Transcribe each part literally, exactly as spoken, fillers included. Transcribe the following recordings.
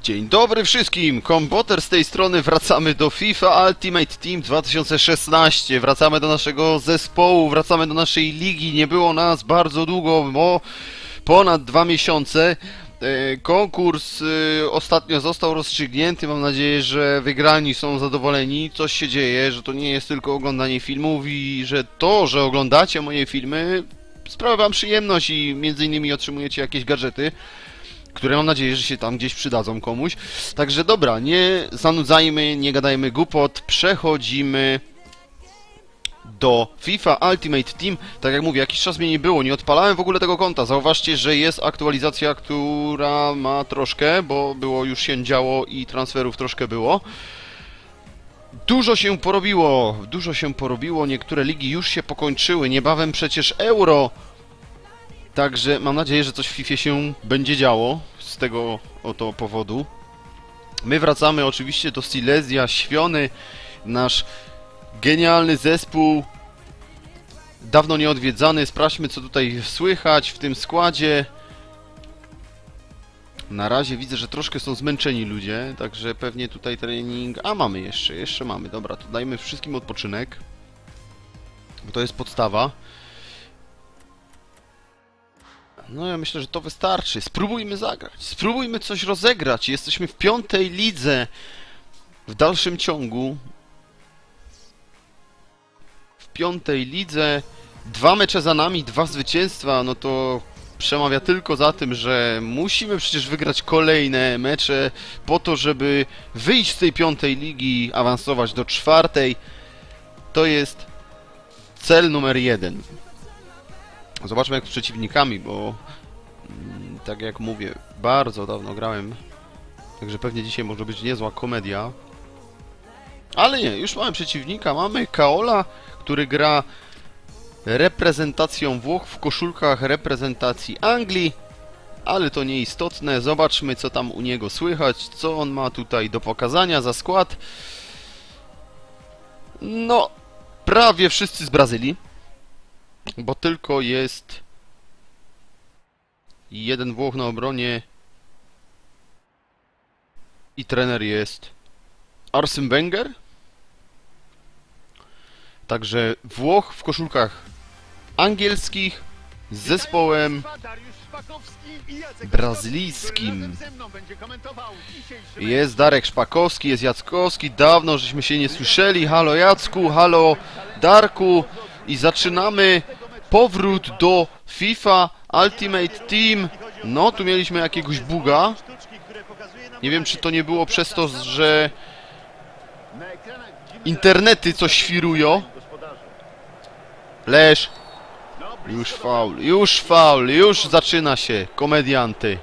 Dzień dobry wszystkim, Kompoter z tej strony, wracamy do FIFA Ultimate Team dwa tysiące szesnaście, wracamy do naszego zespołu, wracamy do naszej ligi, nie było nas bardzo długo, bo ponad dwa miesiące. Konkurs ostatnio został rozstrzygnięty, mam nadzieję, że wygrani są zadowoleni, coś się dzieje, że to nie jest tylko oglądanie filmów i że to, że oglądacie moje filmy sprawia wam przyjemność i między innymi otrzymujecie jakieś gadżety, które mam nadzieję, że się tam gdzieś przydadzą komuś. Także dobra, nie zanudzajmy, nie gadajmy głupot, przechodzimy do FIFA Ultimate Team. Tak jak mówię, jakiś czas mnie nie było, nie odpalałem w ogóle tego konta. Zauważcie, że jest aktualizacja, która ma troszkę, bo było już się działo i transferów troszkę było. Dużo się porobiło, dużo się porobiło, niektóre ligi już się pokończyły, niebawem przecież Euro. Także mam nadzieję, że coś w FIFA się będzie działo z tego oto powodu. My wracamy oczywiście do Silesia, Świony, nasz genialny zespół, dawno nieodwiedzany. Sprawdźmy, co tutaj słychać w tym składzie. Na razie widzę, że troszkę są zmęczeni ludzie, także pewnie tutaj trening... A mamy jeszcze, jeszcze mamy. Dobra, to dajmy wszystkim odpoczynek, bo to jest podstawa. No ja myślę, że to wystarczy. Spróbujmy zagrać. Spróbujmy coś rozegrać. Jesteśmy w piątej lidze. W dalszym ciągu. W piątej lidze. Dwa mecze za nami, dwa zwycięstwa. No to przemawia tylko za tym, że musimy przecież wygrać kolejne mecze po to, żeby wyjść z tej piątej ligi, awansować do czwartej. To jest cel numer jeden. Zobaczmy jak z przeciwnikami, bo mm, tak jak mówię, bardzo dawno grałem, także pewnie dzisiaj może być niezła komedia. Ale nie, już mamy przeciwnika, mamy Kaola, który gra reprezentacją Włoch w koszulkach reprezentacji Anglii, ale to nieistotne. Zobaczmy, co tam u niego słychać, co on ma tutaj do pokazania za skład. No, prawie wszyscy z Brazylii, bo tylko jest jeden Włoch na obronie i trener jest Arsene Wenger. Także Włoch w koszulkach angielskich z zespołem brazylijskim. Jest Darek Szpakowski, jest Jackowski. Dawno żeśmy się nie słyszeli. Halo Jacku, halo Darku. I zaczynamy powrót do FIFA Ultimate Team. No, tu mieliśmy jakiegoś buga. Nie wiem, czy to nie było przez to, że internety coś świrują. Leż. Już faul, już faul, już zaczyna się. Komedianty.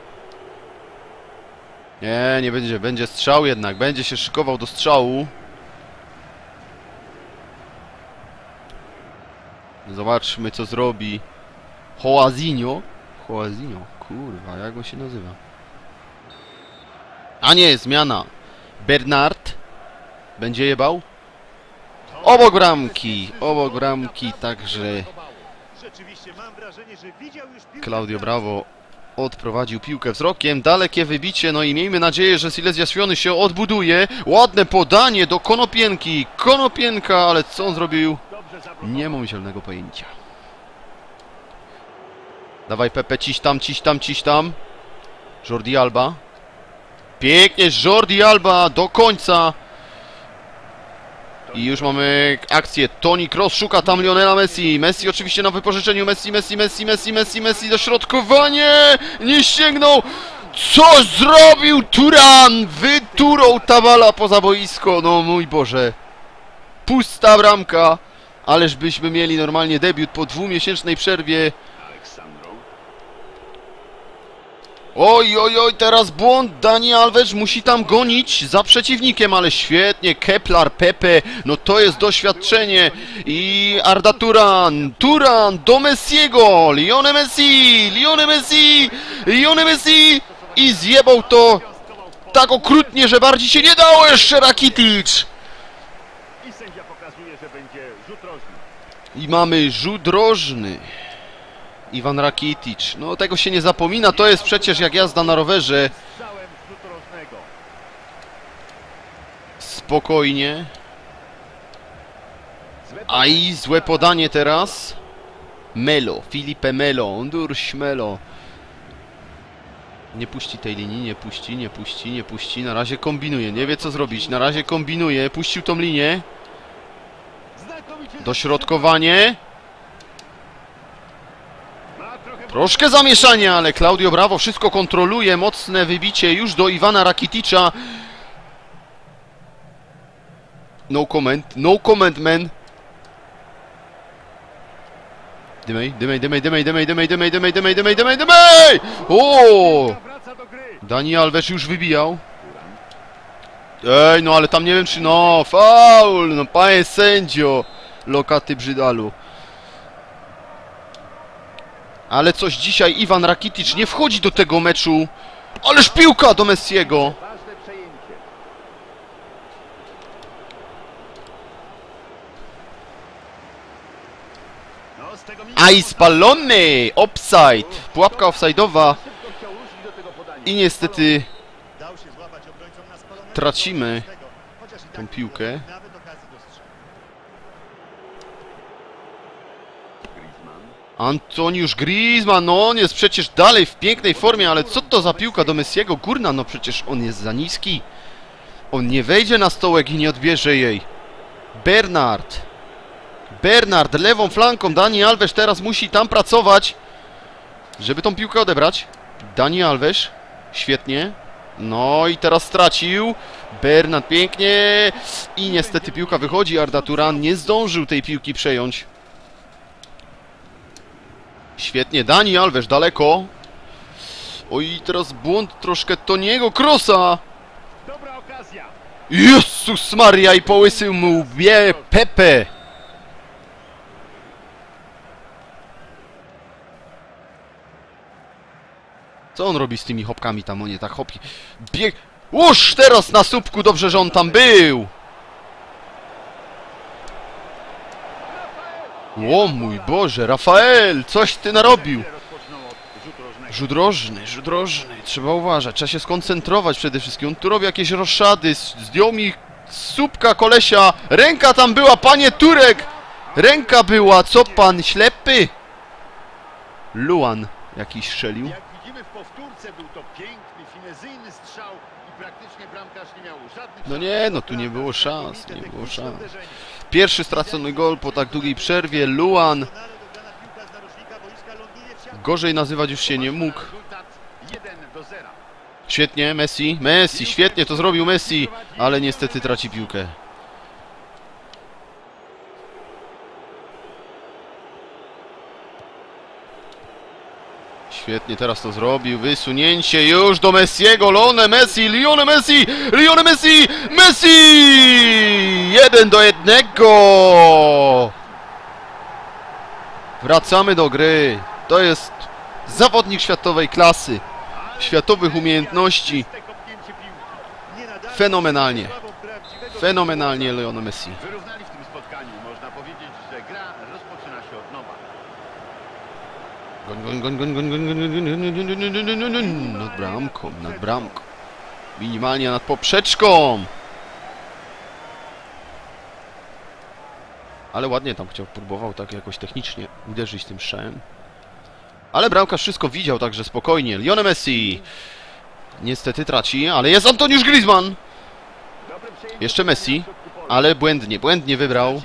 Nie, nie będzie, będzie strzał jednak. Będzie się szykował do strzału. Zobaczmy, co zrobi Joazinho. Joazinho, kurwa, jak on się nazywa? A nie, zmiana. Bernard będzie jebał. Obok bramki, obok bramki, także Claudio Bravo odprowadził piłkę wzrokiem. Dalekie wybicie, no i miejmy nadzieję, że Silesia Świony się odbuduje. Ładne podanie do Konopienki. Konopienka, ale co on zrobił? Nie mam zielonego pojęcia. Dawaj Pepe, ciś tam, ciś tam, ciś tam. Jordi Alba. Pięknie, Jordi Alba do końca. I już mamy akcję. Toni Kroos szuka tam Lionela Messi. Messi oczywiście na wypożyczeniu. Messi, Messi, Messi, Messi, Messi, Messi. Dośrodkowanie! Nie sięgnął! Co zrobił Turan? Wyturął Tabala poza boisko. No mój Boże. Pusta bramka. Ależ byśmy mieli normalnie debiut po dwumiesięcznej przerwie. Oj, oj, oj, teraz błąd. Dani Alves musi tam gonić za przeciwnikiem, ale świetnie. Kepler, Pepe, no to jest doświadczenie. I Arda Turan, Turan do Messiego. Lionel Messi, Lionel Messi, Lionel Messi. I zjebał to tak okrutnie, że bardziej się nie dało. Jeszcze Rakitic. I mamy rzut rożny. Iwan Rakitic. No tego się nie zapomina, to jest przecież jak jazda na rowerze. Spokojnie. Aj, złe podanie teraz. Melo, Filipe Melo, Ondurś Melo. Nie puści tej linii, nie puści, nie puści, nie puści. Na razie kombinuje, nie wie co zrobić. Na razie kombinuje, puścił tą linię. Dośrodkowanie. Troszkę zamieszania, ale Claudio Bravo wszystko kontroluje. Mocne wybicie już do Ivana Rakiticza. No comment, no comment, man. Dymej, dymej, dymej, dymej, dymej, dymej, dymej, dymej, dymej, dymej, dymej, dymej! O! Dani Alves już wybijał. Ej, no ale tam nie wiem czy... No, faul! No panie sędzio! Lokaty Brzydalu. Ale coś dzisiaj Iwan Rakitic nie wchodzi do tego meczu. Ależ piłka do Messiego! Aj, spalony! Offside! Pułapka offside'owa. I niestety tracimy tą piłkę. Antoniusz Griezmann, no on jest przecież dalej w pięknej formie, ale co to za piłka do Messiego? Górna, no przecież on jest za niski. On nie wejdzie na stołek i nie odbierze jej. Bernard. Bernard lewą flanką. Dani Alves teraz musi tam pracować, żeby tą piłkę odebrać. Dani Alves. Świetnie. No i teraz stracił. Bernard pięknie. I niestety piłka wychodzi. Arda Turan nie zdążył tej piłki przejąć. Świetnie. Dani Alves daleko. Oj, teraz błąd troszkę Toniego Krosa. Jezus Maria, i połysył mu łbie Pepe. Co on robi z tymi hopkami tam? O nie, tak hopki. Bieg... Łuż teraz na słupku, dobrze, że on tam był. O mój Boże, Rafael, coś ty narobił. Rzut rożny, rzut rożny. Trzeba uważać, trzeba się skoncentrować przede wszystkim. On tu robi jakieś roszady, zdjął mi z słupka kolesia. Ręka tam była, panie Turek. Ręka była, co pan, ślepy? Luan jakiś strzelił. Jak widzimy w powtórce, był to piękny, finezyjny strzał i praktycznie bramkarz nie miał żadnych... No nie, no tu nie było szans, nie było szans. Pierwszy stracony gol po tak długiej przerwie. Luan. Gorzej nazywać już się nie mógł. Świetnie, Messi, Messi, świetnie to zrobił Messi, ale niestety traci piłkę. Świetnie teraz to zrobił, wysunięcie już do Messiego, Lionel Messi, Lionel Messi, Lionel Messi, Messi! Jeden do jednego! Wracamy do gry. To jest zawodnik światowej klasy, światowych umiejętności. Fenomenalnie. Fenomenalnie Lionel Messi. Wyrównali w tym spotkaniu. Można powiedzieć, że gra rozpoczyna się od nowa. Goń, goń, goń, goń, goń, goń, goń, goń, goń, goń, goń, goń, goń, goń, nad bramką, nad bramką. Minimalnie nad poprzeczką. Ale ładnie tam chciał, próbował tak jakoś technicznie uderzyć tym strzałem. Ale bramkarz wszystko widział, także spokojnie. Lionel Messi niestety traci, ale jest Antoniusz Griezmann. Jeszcze Messi, ale błędnie, błędnie wybrał.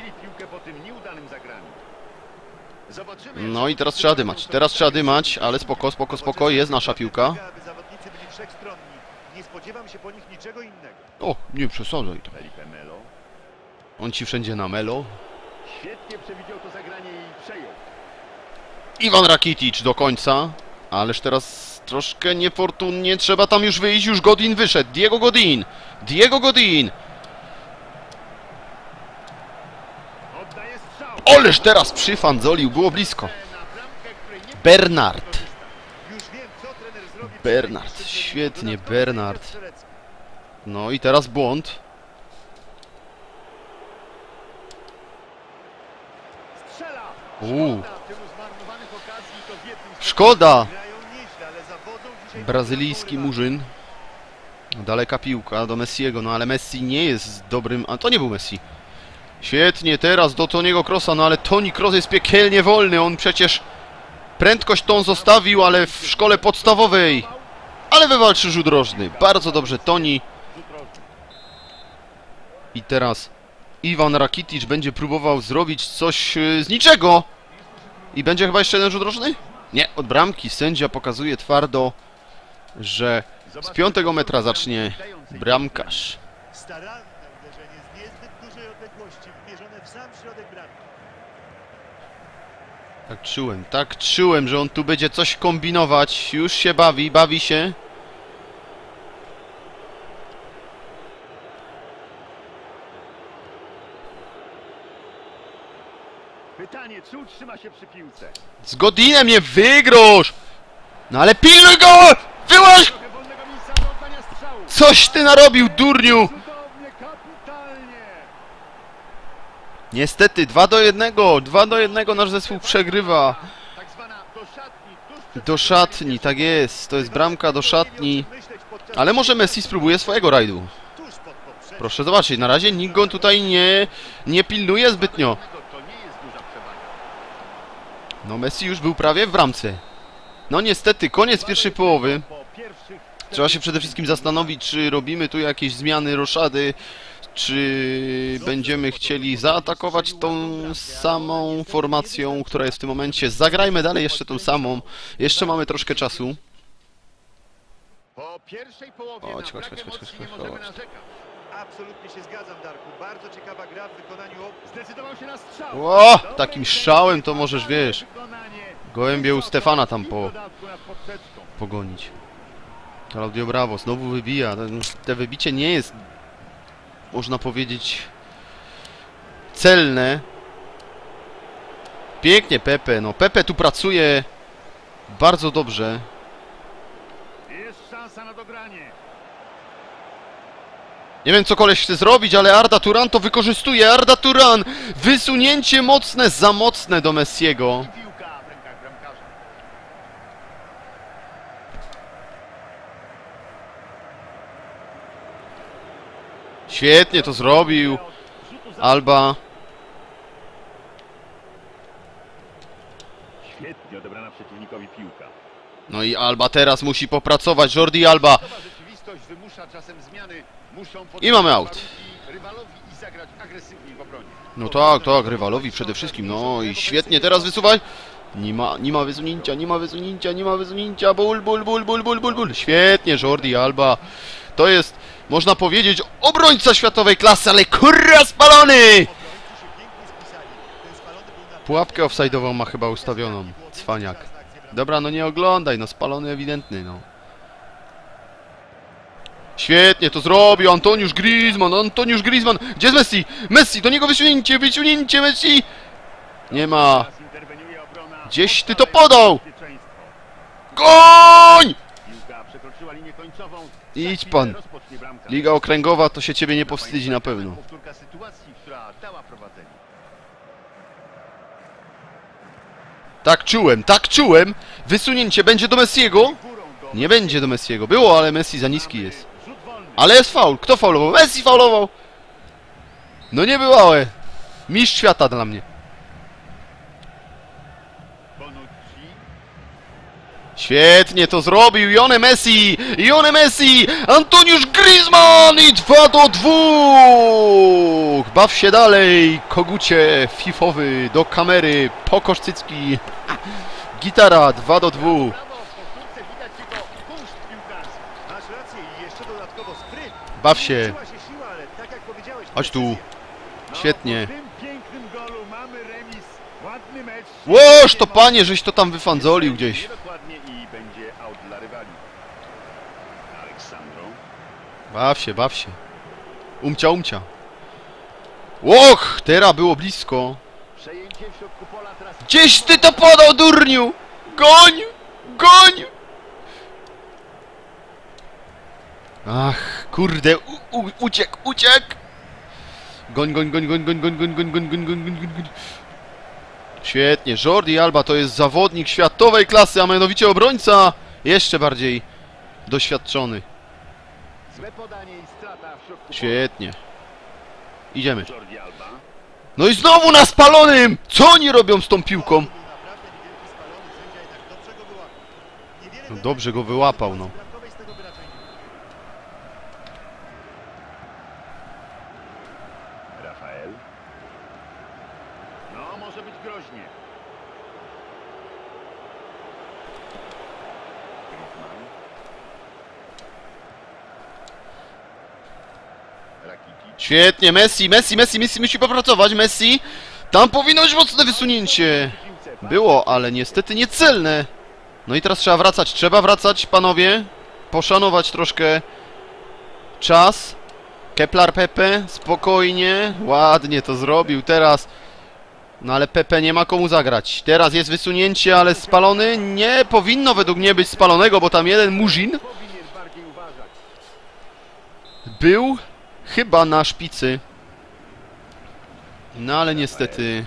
No i teraz trzeba dymać, teraz trzeba dymać, ale spoko, spoko, spoko, jest nasza piłka. O, nie przesadzaj to. On ci wszędzie na melo. Świetnie przewidział to zagranie i przejął. Iwan Rakitic do końca, ależ teraz troszkę niefortunnie, trzeba tam już wyjść, już Godin wyszedł, Diego Godin, Diego Godin. Ależ teraz przyfandzolił, było blisko. Bernard. Bernard, świetnie, Bernard. No i teraz błąd. Uuu. Szkoda. Brazylijski murzyn. Daleka piłka do Messiego, no ale Messi nie jest dobrym... A to nie był Messi. Świetnie, teraz do Toniego Krosa, no ale Toni Kroos jest piekielnie wolny, on przecież prędkość tą zostawił, ale w szkole podstawowej. Ale wywalczył rzut rożny. Bardzo dobrze Toni. I teraz Iwan Rakitic będzie próbował zrobić coś z niczego. I będzie chyba jeszcze jeden rzut rożny? Nie, od bramki. Sędzia pokazuje twardo, że z piątego metra zacznie bramkarz. Staranne uderzenie z niezbyt dużej odległości, wymierzone w sam środek bramki. Tak czułem, tak czułem, że on tu będzie coś kombinować. Już się bawi, bawi się. Pytanie, czy utrzyma się przy piłce? Z Godinem nie wygrosz! No ale pilnuj go! Wyłaź! Trochę wolnego miejsca do oddania strzału. Coś ty narobił, durniu! Cudownie, kapitalnie. Niestety, dwa do jednego, dwa do jednego nasz zespół przegrywa. Tak zwana do szatni, tuż przed Do szatni, tak jest, to jest bramka do szatni. Ale może Messi spróbuje swojego rajdu. Tuż pod poprzeczką. Proszę zobaczyć, na razie nikt go tutaj nie, nie pilnuje zbytnio. To nie jest duża przewaga. No Messi już był prawie w bramce. No niestety, koniec pierwszej połowy. Po pierwszych Trzeba się przede wszystkim zastanowić, czy robimy tu jakieś zmiany, roszady, czy będziemy chcieli zaatakować tą samą formacją, która jest w tym momencie. Zagrajmy dalej jeszcze tą samą. Jeszcze mamy troszkę czasu. Po pierwszej połowie Chodź, na chodź, brak chodź, chodź, emocji nie chodź, możemy chodź. narzekać. Absolutnie się zgadzam, Darku. Bardzo ciekawa gra w wykonaniu obu. Zdecydował się na strzał. O, Dobre takim sędzie, strzałem to możesz, wiesz, wykonanie. gołębie u Stefana tam I po, w dodatku nad poprzeczką. pogonić. Claudio Bravo znowu wybija. Te wybicie nie jest, można powiedzieć, celne. Pięknie Pepe, no Pepe tu pracuje bardzo dobrze. Jest szansa na dogranie. Nie wiem co koleś chce zrobić, ale Arda Turan to wykorzystuje. Arda Turan! Wysunięcie mocne, za mocne do Messiego. I piłka w rękach bramkarza. Świetnie to zrobił. Rzutu za- Alba. Świetnie odebrana przeciwnikowi piłka. No i Alba teraz musi popracować. Jordi Alba. Nowa rzeczywistość wymusza czasem zmiany. Muszą I mamy aut. warunki rywalowi i zagrać agresywniej w obronie. No tak, tak, rywalowi przede wszystkim. No i świetnie teraz wysuwaj. Nie ma, nie ma wysunięcia, nie ma wysunięcia, nie ma wysunięcia. Ból, ból, ból, ból, ból, ból, ból. Świetnie, Jordi Alba. To jest, można powiedzieć, obrońca światowej klasy, ale kurwa spalony! Obrońcy się pięknie spisali. Ten spalony był na... Pułapkę offside'ową ma chyba ustawioną. Cwaniak. Dobra, no nie oglądaj, no spalony ewidentny, no. Świetnie to zrobił Antoniusz Griezmann, Antoniusz Griezmann. Gdzie jest Messi? Messi, do niego wysunięcie, wysunięcie Messi! Nie ma. Teraz interweniuje obrona. Gdzieś ty to podał! Bezpieczeństwo. Goń! Piłka przekroczyła linię końcową. Za Idź chwilę pan. rozpocznie bramka. Liga Okręgowa to się ciebie nie powstydzi na pewno. Powtórka sytuacji, która dała prowadzenie. Tak czułem, tak czułem! Wysunięcie będzie do Messiego? Górą do... Nie będzie do Messiego. Było, ale Messi za niski jest. Rzut wolny. Ale jest faul. Kto faulował? Messi faulował! No nie byłałe. Mistrz świata dla mnie. Bonucci. Świetnie to zrobił Lionel Messi! Lionel Messi! Antoniusz Griezmann! I dwa do dwóch! Baw się dalej, kogucie fifowy do kamery, pokosz cycki. Gitara, dwa do dwóch. Brawo, w powtórce widać jego kunszt piłkarski. Masz rację i jeszcze dodatkowo spryt. Baw się. Liczyła się siła, ale tak jak powiedziałeś... Chodź tu. precyzja. No, Świetnie. Po tym pięknym golu mamy remis. Ładny mecz. Łoż to panie, żeś to tam wyfandzolił gdzieś. Niedokładnie i będzie aut dla rywali. Aleksandro. Baw się, baw się. Umcia, umcia. Łoch, teraz było blisko. Przejęcie w środku pola teraz. Gdzieś ty to podał, durniu! Goń! Goń! Ach, kurde, u, u, uciekł, uciekł! Goń, goń, goń, goń, goń, goń, goń, goń, goń, goń, goń, goń, goń. Świetnie, Jordi Alba to jest zawodnik światowej klasy, a mianowicie obrońca jeszcze bardziej doświadczony. Złe podanie i strata w środku. Świetnie. Idziemy. Jordi Alba. No i znowu na spalonym! Co oni robią z tą piłką? Był naprawdę niewielki spalony, sędzia jednak dobrze go wyłapał. Niewiele No dobrze go wyłapał, no. bramkowej z tego by raczej nie było. Rafael. No, może być groźnie. Griezmann. Rakitic. Świetnie, Messi, Messi, Messi, Messi musi popracować, Messi. Tam powinno być mocne wysunięcie. Było, ale niestety niecelne. No i teraz trzeba wracać, trzeba wracać, panowie. Poszanować troszkę czas. Kepler Pepe, spokojnie, ładnie to zrobił teraz. No ale Pepe nie ma komu zagrać. Teraz jest wysunięcie, ale spalony. Nie powinno według mnie być spalonego, bo tam jeden Murzin Powinien bardziej uważać. był chyba na szpicy. No ale niestety...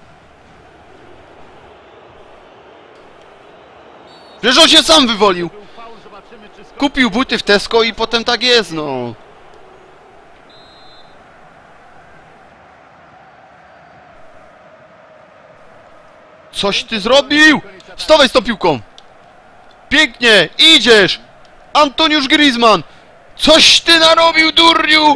Przecież on się sam wywolił. Był faul, zobaczymy, czy skończy. Kupił buty w Tesco i potem tak jest, no. Coś ty zrobił! Wstawaj z tą piłką! Pięknie! Idziesz! Antoniusz Griezmann! Coś ty narobił, durniu!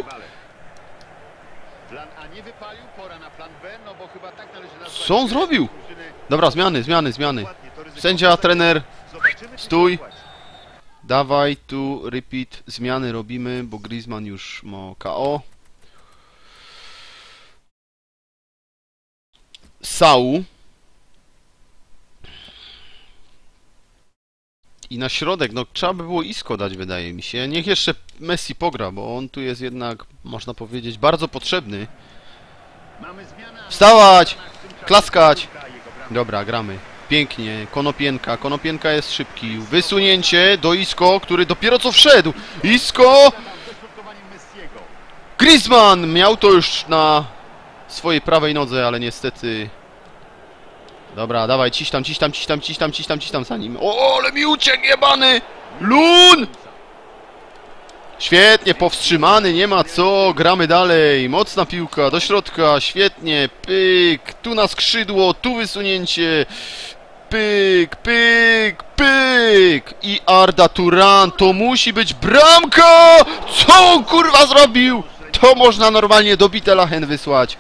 Plan A nie wypalił, pora na plan B, no bo chyba tak należy nazwać. Co on zrobił? drużyny. Dobra, zmiany, zmiany, zmiany. Ładnie, to ryzyko Sędzia, postawił. trener, Zobaczymy, czy stój. to opłaci. dawaj tu, repeat, zmiany robimy, bo Griezmann już ma K O. Sau. I na środek, no trzeba by było Isco dać, wydaje mi się. Niech jeszcze Messi pogra, bo on tu jest jednak, można powiedzieć, bardzo potrzebny. Mamy zmianę, a Wstawać! na tym Klaskać! jego bramka. Dobra, gramy. Pięknie. Konopienka. Konopienka jest szybki. Wysunięcie do Isco, który dopiero co wszedł. Isco! Dośrodkowaniem Messiego. Griezmann miał to już na swojej prawej nodze, ale niestety... Dobra, dawaj, ciś tam, ciś tam, ciś tam, ciś tam, ciś tam, ciś tam za nim. O, ale mi uciekł jebany! Lun! Świetnie, powstrzymany, nie ma co, gramy dalej. Mocna piłka, do środka, świetnie, pyk, tu na skrzydło, tu wysunięcie. Pyk, pyk, pyk. I Arda Turan, to musi być bramka! Co on kurwa zrobił? To można normalnie do Bitelachen wysłać.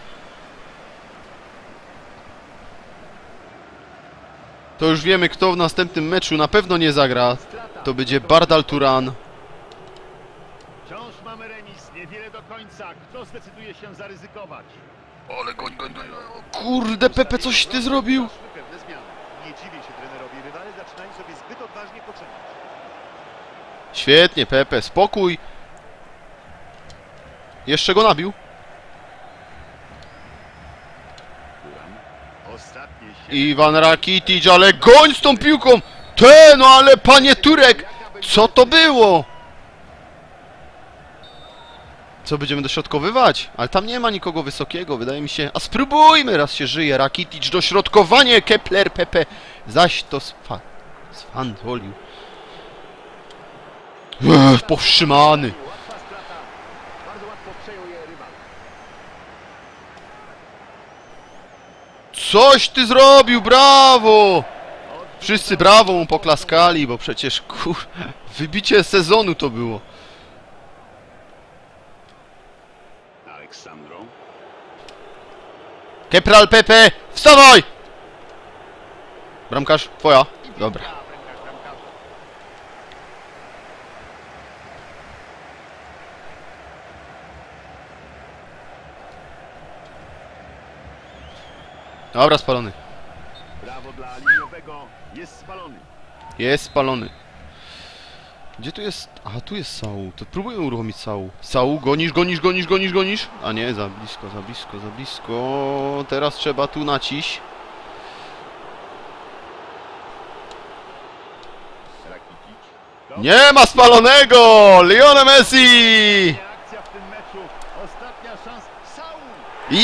To już wiemy, kto w następnym meczu na pewno nie zagra. To będzie Bardal Turan. Wciąż mamy remis, niewiele do końca. Kto zdecyduje się zaryzykować? Ale goń, goń, goń. Kurde, Pepe, coś ty zrobił? Pewne zmiany. Nie dziwię się trenerowi. Rywale zaczynają sobie zbyt odważnie poczyniać. Świetnie, Pepe, spokój. Jeszcze go nabił. Ostatnie się... Iwan Rakitic, ale goń z tą piłką! Te, no ale panie Turek! Co to było? Co, będziemy dośrodkowywać? Ale tam nie ma nikogo wysokiego, wydaje mi się. A spróbujmy, raz się żyje. Rakitic, dośrodkowanie, Kepler, Pepe. Zaś to sfa... sfandolił. Ech, powstrzymany. Łatwa strata. Bardzo łatwo przejął je rywal. Coś ty zrobił, brawo! Wszyscy brawo mu poklaskali, bo przecież kur... wybicie sezonu to było. Aleksandro. Kepral Pepe, wstawaj! Bramkarz, twoja. Dobra. Dobra, spalony. Brawo dla liniowego. Jest spalony. Jest spalony. Gdzie tu jest... Aha, tu jest Sau. To próbuję uruchomić Sau. Sau, gonisz, gonisz, gonisz, gonisz, gonisz. A nie, za blisko, za blisko, za blisko. Teraz trzeba tu naciś. Rakitic. Nie ma spalonego! Lionel Messi! Akcja w tym meczu. Ostatnia szansa. Saul.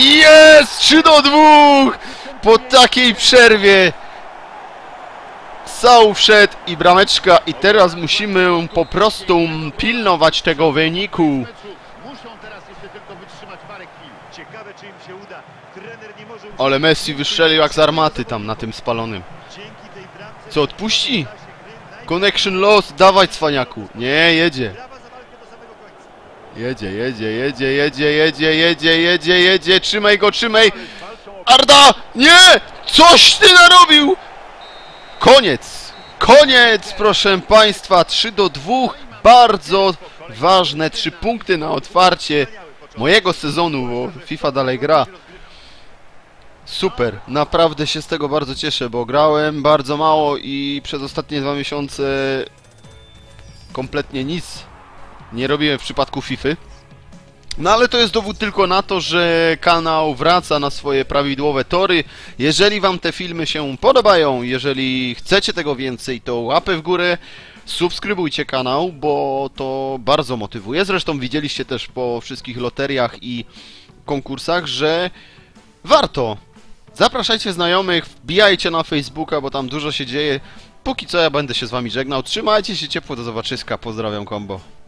Jest! trzy do dwóch! Po takiej przerwie strzał wszedł i brameczka i teraz musimy po prostu pilnować tego wyniku. Muszą teraz jeszcze tylko wytrzymać parę chwil. Ciekawe, czy im się uda. Trener nie może... Ale Messi wystrzelił jak z armaty tam na tym spalonym. Dzięki tej bramce... Co, odpuści? Connection loss, dawaj cwaniaku. Nie, jedzie. Brawa za walkę do samego końca. Jedzie, jedzie, jedzie, jedzie, jedzie, jedzie, jedzie, jedzie. Trzymaj go, trzymaj. Arda! Nie! Coś ty narobił! Koniec! Koniec, proszę państwa. trzy do dwóch. Bardzo ważne trzy punkty na otwarcie mojego sezonu, bo FIFA dalej gra. Super, naprawdę się z tego bardzo cieszę, bo grałem bardzo mało i przez ostatnie dwa miesiące kompletnie nic nie robiłem w przypadku FIFA. No ale to jest dowód tylko na to, że kanał wraca na swoje prawidłowe tory. Jeżeli wam te filmy się podobają, jeżeli chcecie tego więcej, to łapę w górę, subskrybujcie kanał, bo to bardzo motywuje. Zresztą widzieliście też po wszystkich loteriach i konkursach, że warto. Zapraszajcie znajomych, wbijajcie na Facebooka, bo tam dużo się dzieje. Póki co ja będę się z wami żegnał. Trzymajcie się ciepło, do zobaczyska. Pozdrawiam, Combo.